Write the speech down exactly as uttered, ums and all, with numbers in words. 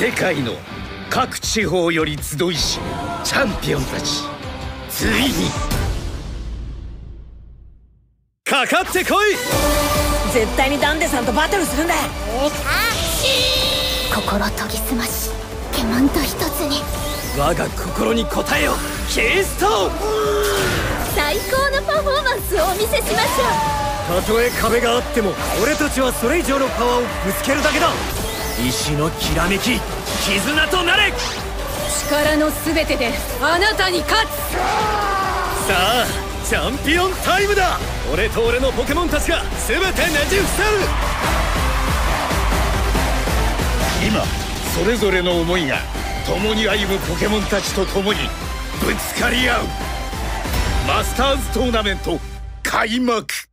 世界の各地方より集いしチャンピオンたち、ついにかかってこい。 絶対にダンデさんとバトルするんだ。 心研ぎ澄ましケモンと一つに我が心に応えよキーストーン。 最高のパフォーマンスをお見せしましょう。たとえ壁があっても俺たちはそれ以上のパワーをぶつけるだけだ。石のきらめき、絆となれ。 力の全てであなたに勝つ。 さあチャンピオンタイムだ。俺と俺のポケモンたちが全てねじ伏せる。今それぞれの思いが共に歩むポケモンたちと共にぶつかり合うマスターズトーナメント開幕。